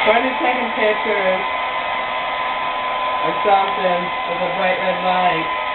Funny taking pictures or something with a bright red light.